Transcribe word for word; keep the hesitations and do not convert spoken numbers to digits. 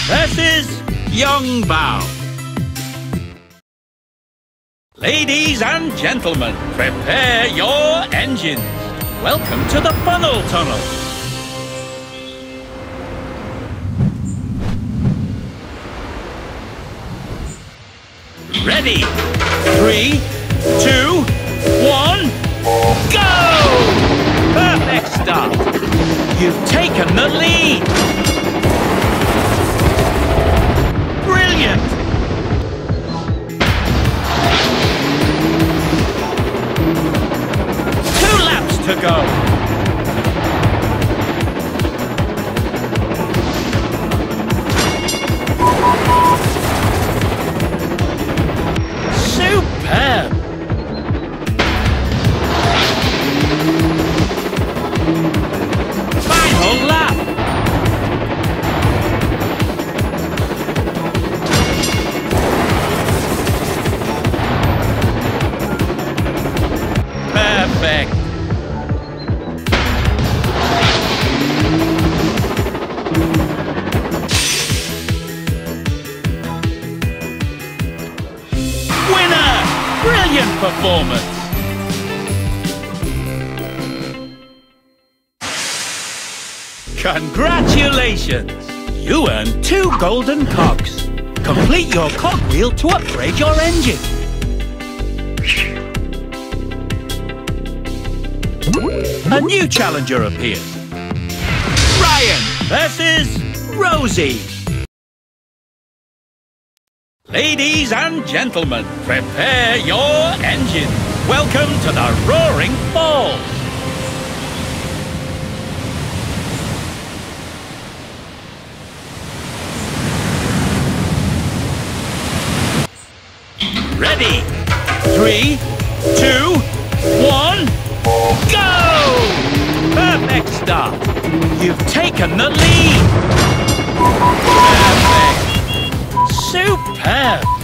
versus Yongbao. Ladies and gentlemen, prepare your engines. Welcome to the funnel tunnel. Ready? Three, two, one, go! Perfect start. You've taken the lead. Brilliant. Two laps to go. Superb! Final lap! Perfect! Brilliant performance! Congratulations! You earned two golden cogs. Complete your cogwheel to upgrade your engine. A new challenger appears. Ryan versus Rosie. Ladies and gentlemen, prepare your engines. Welcome to the Roaring Falls. Ready? Three, two, one, go! Perfect start. You've taken the lead. Perfect. Superb!